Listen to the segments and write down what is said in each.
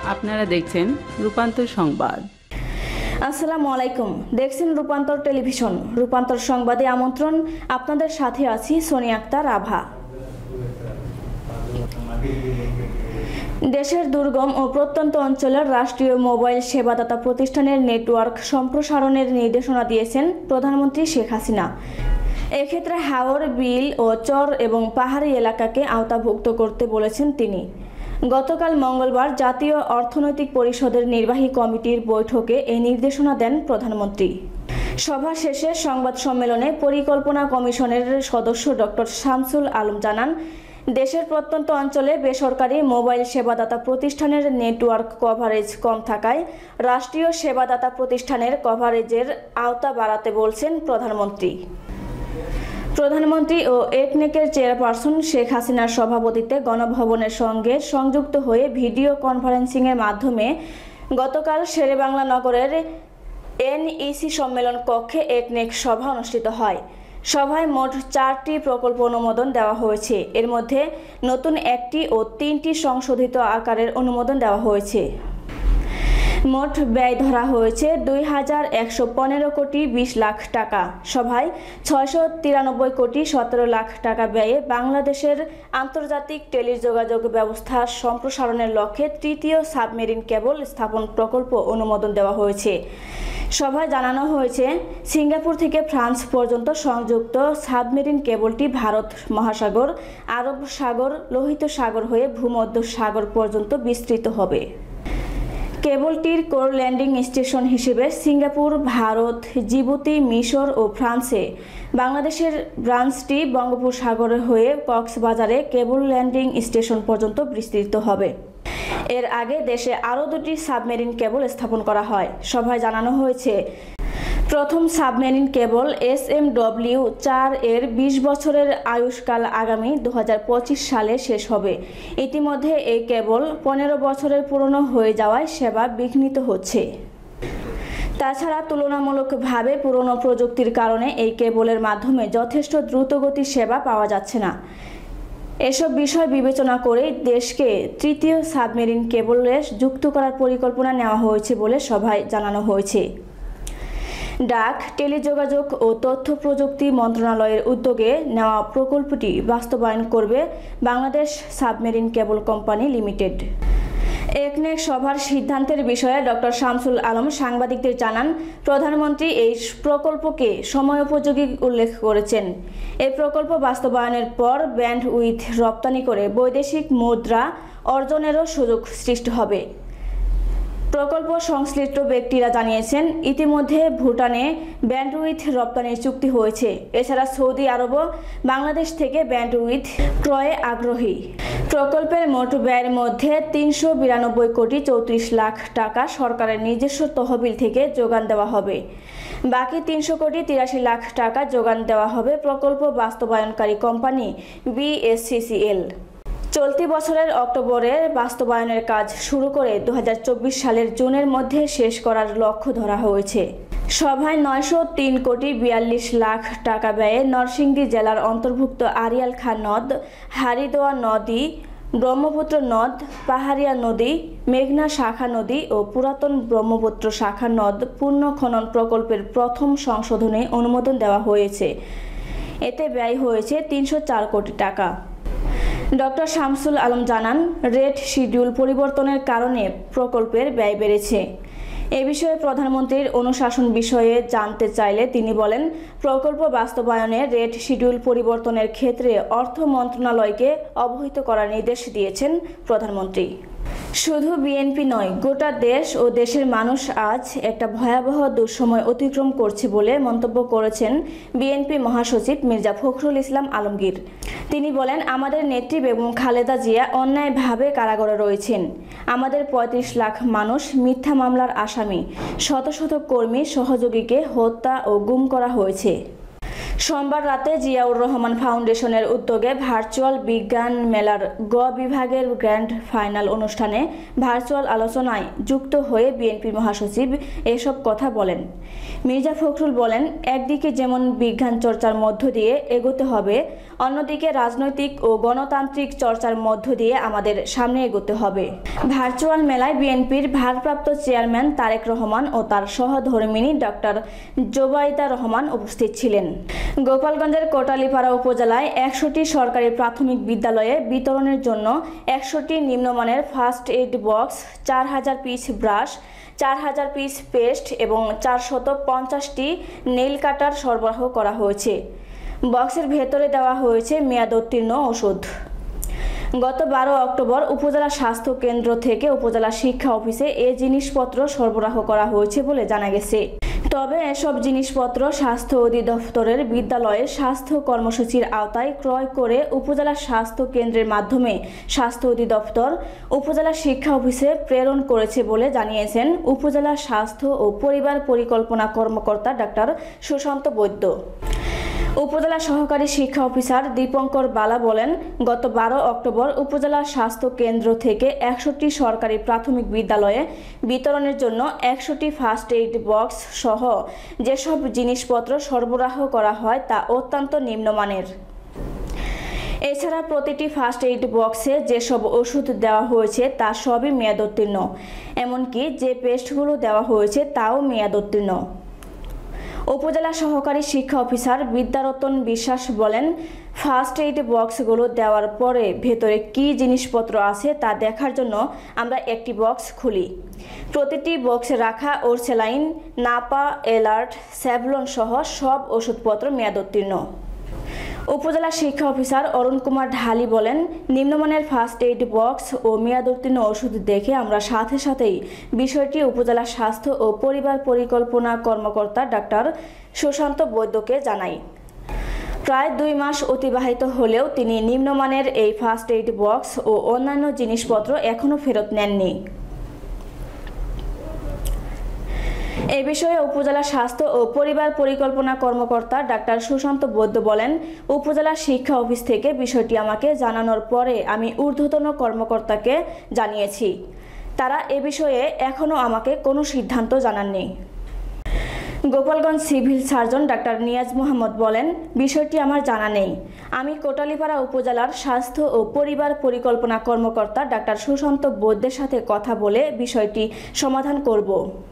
আপনারা দেখছেন রূপান্তর সংবাদ। আসসালামু আলাইকুম, দেখছেন রূপান্তর টেলিভিশন। রূপান্তর সংবাদে আমন্ত্রণ, আপনাদের সাথে আছি সোনি আক্তার আভা। দেশের দুর্গম ও প্রত্যন্ত অঞ্চলের রাষ্ট্রীয় মোবাইল সেবাদাতা প্রতিষ্ঠানের নেটওয়ার্ক সম্প্রসারণের নির্দেশনা দিয়েছেন প্রধানমন্ত্রী শেখ হাসিনা। এক্ষেত্রে হাওর, বিল ও চর এবং পাহাড়ি এলাকাকে আওতাভুক্ত করতে বলেছেন তিনি। গতকাল মঙ্গলবার জাতীয় অর্থনৈতিক পরিষদের নির্বাহী কমিটির বৈঠকে এই নির্দেশনা দেন প্রধানমন্ত্রী। সভা শেষে সংবাদ সম্মেলনে পরিকল্পনা কমিশনের সদস্য ডক্টর শামসুল আলম জানান, দেশের প্রত্যন্ত অঞ্চলে বেসরকারি মোবাইল সেবাদাতা প্রতিষ্ঠানের নেটওয়ার্ক কভারেজ কম থাকায় রাষ্ট্রীয় সেবাদাতা প্রতিষ্ঠানের কভারেজের আওতা বাড়াতে বলছেন প্রধানমন্ত্রী। প্রধানমন্ত্রী ও একনেকের চেয়ারপারসন শেখ হাসিনার সভাপতিত্বে গণভবনের সঙ্গে সংযুক্ত হয়ে ভিডিও কনফারেন্সিংয়ের মাধ্যমে গতকাল শেরেবাংলা নগরের এনইসি সম্মেলন কক্ষে একনেক সভা অনুষ্ঠিত হয়। সভায় মোট 4টি প্রকল্প অনুমোদন দেওয়া হয়েছে। এর মধ্যে নতুন 1টি ও 3টি সংশোধিত আকারের অনুমোদন দেওয়া হয়েছে। মোট ব্যয় ধরা হয়েছে 2115 কোটি 20 লাখ টাকা। সভায় 693 কোটি 17 লাখ টাকা ব্যয়ে বাংলাদেশের আন্তর্জাতিক টেলিযোগাযোগ ব্যবস্থা সম্প্রসারণের লক্ষ্যে তৃতীয় সাবমেরিন কেবল স্থাপন প্রকল্প অনুমোদন দেওয়া হয়েছে। সভায় জানানো হয়েছে, সিঙ্গাপুর থেকে ফ্রান্স পর্যন্ত সংযুক্ত সাবমেরিন কেবলটি ভারত মহাসাগর, আরব সাগর, লোহিত সাগর হয়ে ভূমধ্য সাগর পর্যন্ত বিস্তৃত হবে। কেবলটির কোর ল্যান্ডিং স্টেশন হিসেবে সিঙ্গাপুর, ভারত, জিবুতি, মিশর ও ফ্রান্সে, বাংলাদেশের ব্রাঞ্চটি বঙ্গোপসাগরে হয়ে কক্সবাজারে কেবল ল্যান্ডিং স্টেশন পর্যন্ত বিস্তৃত হবে। এর আগে দেশে আরও 2টি সাবমেরিন কেবল স্থাপন করা হয়। সভায় জানানো হয়েছে, প্রথম সাবমেরিন কেবল SMW-4 এর 20 বছরের আয়ুষ্কাল আগামী 2025 সালে শেষ হবে। ইতিমধ্যে এই কেবল 15 বছরের পুরনো হয়ে যাওয়ায় সেবা বিঘ্নিত হচ্ছে। তাছাড়া তুলনামূলকভাবে পুরনো প্রযুক্তির কারণে এই কেবলের মাধ্যমে যথেষ্ট দ্রুতগতির সেবা পাওয়া যাচ্ছে না। এসব বিষয় বিবেচনা করে দেশকে তৃতীয় সাবমেরিন কেবলে যুক্ত করার পরিকল্পনা নেওয়া হয়েছে বলে সভায় জানানো হয়েছে। ডাক, টেলিযোগাযোগ ও তথ্য প্রযুক্তি মন্ত্রণালয়ের উদ্যোগে নেওয়া প্রকল্পটি বাস্তবায়ন করবে Bangladesh submarine cable company limited. একনেক সভার সিদ্ধান্তের বিষয়ে ডক্টর শামসুল আলম সাংবাদিকদের জানান, প্রধানমন্ত্রী এই প্রকল্পকে সময়োপযোগী উল্লেখ করেছেন। এই প্রকল্প বাস্তবায়নের পর ব্যান্ডউইথ রপ্তানি করে বৈদেশিক মুদ্রা অর্জনেরও সুযোগ সৃষ্টি হবে। প্রকল্প সংশ্লিষ্ট ব্যক্তিরা জানিয়েছেন, ইতিমধ্যে ভুটানে ব্যান্ডউইথ রপ্তানির চুক্তি হয়েছে। এছাড়া সৌদি আরবও বাংলাদেশ থেকে ব্যান্ডউইথ ক্রয়ে আগ্রহী। প্রকল্পের মোট ব্যয়ের মধ্যে 392 কোটি 34 লাখ টাকা সরকারের নিজস্ব তহবিল থেকে যোগান দেওয়া হবে। বাকি 300 কোটি 83 লাখ টাকা যোগান দেওয়া হবে প্রকল্প বাস্তবায়নকারী কোম্পানি BSCCL। চলতি বছরের অক্টোবরে বাস্তবায়নের কাজ শুরু করে 2024 সালের জুনের মধ্যে শেষ করার লক্ষ্য ধরা হয়েছে। সভায় 903 কোটি 42 লাখ টাকা ব্যয়ে নরসিংদী জেলার অন্তর্ভুক্ত আড়িয়াল খাঁ নদ, হারিদোয়া নদী, ব্রহ্মপুত্র নদ, পাহাড়িয়া নদী, মেঘনা শাখা নদী ও পুরাতন ব্রহ্মপুত্র শাখা নদ পুনঃখনন প্রকল্পের প্রথম সংশোধনে অনুমোদন দেওয়া হয়েছে। এতে ব্যয় হয়েছে 304 কোটি টাকা। ডক্টর শামসুল আলম জানান, রেট শিডিউল পরিবর্তনের কারণে প্রকল্পের ব্যয় বেড়েছে। এ বিষয়ে প্রধানমন্ত্রীর অনুশাসন বিষয়ে জানতে চাইলে তিনি বলেন, প্রকল্প বাস্তবায়নে রেট শিডিউল পরিবর্তনের ক্ষেত্রে অর্থ মন্ত্রণালয়কে অবহিত করার নির্দেশ দিয়েছেন প্রধানমন্ত্রী। শুধু বিএনপি নয়, গোটা দেশ ও দেশের মানুষ আজ একটা ভয়াবহ দুঃসময় অতিক্রম করছে বলে মন্তব্য করেছেন বিএনপি মহাসচিব মির্জা ফখরুল ইসলাম আলমগীর। তিনি বলেন, আমাদের নেত্রী বেগম খালেদা জিয়া অন্যায়ভাবে কারাগারে রয়েছেন। আমাদের 35 লাখ মানুষ মিথ্যা মামলার আসামি, শত শত কর্মী সহযোগীকে হত্যা ও গুম করা হয়েছে। সোমবার রাতে জিয়াউর রহমান ফাউন্ডেশনের উদ্যোগে ভার্চুয়াল বিজ্ঞান মেলার গ বিভাগের গ্র্যান্ড ফাইনাল অনুষ্ঠানে ভার্চুয়াল আলোচনায় যুক্ত হয়ে বিএনপি মহাসচিব এসব কথা বলেন। মির্জা ফখরুল বলেন, একদিকে যেমন বিজ্ঞান চর্চার মধ্য দিয়ে এগোতে হবে, অন্যদিকে রাজনৈতিক ও গণতান্ত্রিক চর্চার মধ্য দিয়ে আমাদের সামনে এগোতে হবে। ভার্চুয়াল মেলায় বিএনপির ভারপ্রাপ্ত চেয়ারম্যান তারেক রহমান ও তার সহধর্মিণী ডক্টর জোবাইদা রহমান উপস্থিত ছিলেন। গোপালগঞ্জের কোটালীপাড়া উপজেলায় 100টি সরকারি প্রাথমিক বিদ্যালয়ে বিতরণের জন্য 100টি নিম্নমানের first aid box, 4000 piece brush, 4000 piece paste এবং 450টি নেইল কাটার সরবরাহ করা হয়েছে। বক্সের ভেতরে দেওয়া হয়েছে মেয়াদোত্তীর্ণ ওষুধ। গত 12 অক্টোবর উপজেলা স্বাস্থ্য কেন্দ্র থেকে উপজেলা শিক্ষা অফিসে এই জিনিসপত্র সরবরাহ করা হয়েছে বলে জানা গেছে। তবে এসব জিনিসপত্র স্বাস্থ্য অধিদপ্তরের বিদ্যালয়ের স্বাস্থ্য কর্মসূচির আওতায় ক্রয় করে উপজেলা স্বাস্থ্য কেন্দ্রের মাধ্যমে স্বাস্থ্য অধিদপ্তর উপজেলা শিক্ষা অফিসে প্রেরণ করেছে বলে জানিয়েছেন উপজেলা স্বাস্থ্য ও পরিবার পরিকল্পনা কর্মকর্তা ডাক্তার সুশান্ত বৈদ্য। উপজেলা সহকারী শিক্ষা অফিসার দীপঙ্কর বালা বলেন, গত 12 অক্টোবর উপজেলা স্বাস্থ্য কেন্দ্র থেকে 100টি সরকারি প্রাথমিক বিদ্যালয়ে বিতরণের জন্য 100টি ফার্স্ট এইড বক্স সহ যেসব জিনিসপত্র সরবরাহ করা হয় তা অত্যন্ত নিম্নমানের। এছাড়া প্রতিটি ফার্স্ট এইড বক্সে যেসব ওষুধ দেওয়া হয়েছে তা সবই মেয়াদোত্তীর্ণ, এমনকি যে পেস্টগুলো দেওয়া হয়েছে তাও মেয়াদোত্তীর্ণ। উপজেলা সহকারী শিক্ষা অফিসার বিদ্যারতন বিশ্বাস বলেন, ফার্স্ট এইড বক্সগুলো দেওয়ার পরে ভেতরে কী জিনিসপত্র আছে তা দেখার জন্য আমরা একটি বক্স খুলি। প্রতিটি বক্সে রাখা ওরসেলাইন, নাপা, এলার্ট, স্যাভলন সহ সব ওষুধপত্র মেয়াদোত্তীর্ণ। উপজেলা শিক্ষা অফিসার অরুণ কুমার ঢালি বলেন, নিম্নমানের ফার্স্ট এইড বক্স ও মেয়াদোত্তীর্ণ ওষুধ দেখে আমরা সাথে সাথেই বিষয়টি উপজেলা স্বাস্থ্য ও পরিবার পরিকল্পনা কর্মকর্তা ডাক্তার সুশান্ত বৈদ্যকে জানাই। প্রায় 2 মাস অতিবাহিত হলেও তিনি নিম্নমানের এই ফার্স্ট এইড বক্স ও অন্যান্য জিনিসপত্র এখনও ফেরত নেননি। এ বিষয়ে উপজেলা স্বাস্থ্য ও পরিবার পরিকল্পনা কর্মকর্তা ডাক্তার সুশান্ত বৈদ্য বলেন, উপজেলা শিক্ষা অফিস থেকে বিষয়টি আমাকে জানানোর পরে আমি ঊর্ধ্বতন কর্মকর্তাকে জানিয়েছি। তারা এ বিষয়ে এখনও আমাকে কোনো সিদ্ধান্ত জানাননি। গোপালগঞ্জ সিভিল সার্জন ডাক্তার নিয়াজ মোহাম্মদ বলেন, বিষয়টি আমার জানা নেই। আমি কোটালীপাড়া উপজেলার স্বাস্থ্য ও পরিবার পরিকল্পনা কর্মকর্তা ডাক্তার সুশান্ত বৈদ্যের সাথে কথা বলে বিষয়টি সমাধান করব।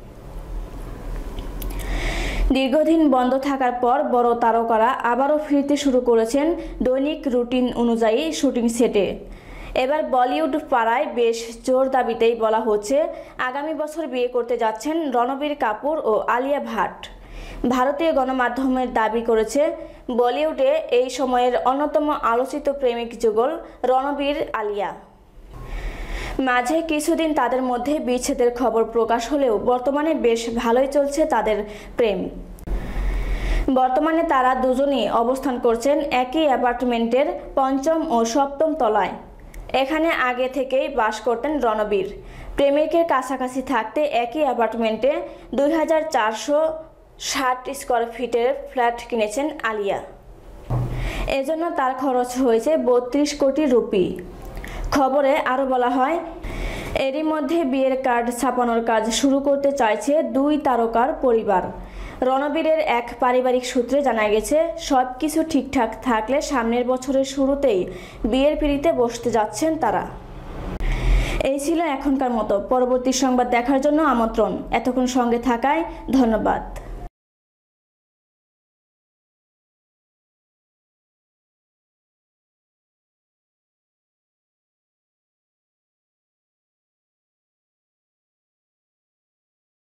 দীর্ঘদিন বন্ধ থাকার পর বড় তারকারা আবারও ফিরতে শুরু করেছেন দৈনিক রুটিন অনুযায়ী শুটিং সেটে। এবার বলিউড পাড়ায় বেশ জোর দাবিতেই বলা হচ্ছে আগামী বছর বিয়ে করতে যাচ্ছেন রণবীর কাপুর ও আলিয়া ভাট। ভারতীয় গণমাধ্যমের দাবি করেছে বলিউডে এই সময়ের অন্যতম আলোচিত প্রেমিক যুগল রণবীর আলিয়া। মাঝে কিছুদিন তাদের মধ্যে বিচ্ছেদের খবর প্রকাশ হলেও বর্তমানে বেশ ভালোই চলছে তাদের প্রেম। বর্তমানে তারা দুজনই অবস্থান করছেন একই অ্যাপার্টমেন্টের ৫ম ও ৭ম তলায়। এখানে আগে থেকেই বাস করতেন রণবীর। প্রেমিকের কাছাকাছি থাকতে একই অ্যাপার্টমেন্টে 2460 স্কয়ার ফিটের ফ্ল্যাট কিনেছেন আলিয়া। এজন্য তার খরচ হয়েছে 32 কোটি রুপি। খবরে আরও বলা হয়, এরই মধ্যে বিয়ের কার্ড ছাপানোর কাজ শুরু করতে চাইছে 2 তারকার পরিবার। রণবীরের এক পারিবারিক সূত্রে জানা গেছে, সব কিছু ঠিকঠাক থাকলে সামনের বছরের শুরুতেই বিয়ের পিঁড়িতে বসতে যাচ্ছেন তারা। এই ছিল এখনকার মতো। পরবর্তী সংবাদ দেখার জন্য আমন্ত্রণ। এতক্ষণ সঙ্গে থাকায় ধন্যবাদ।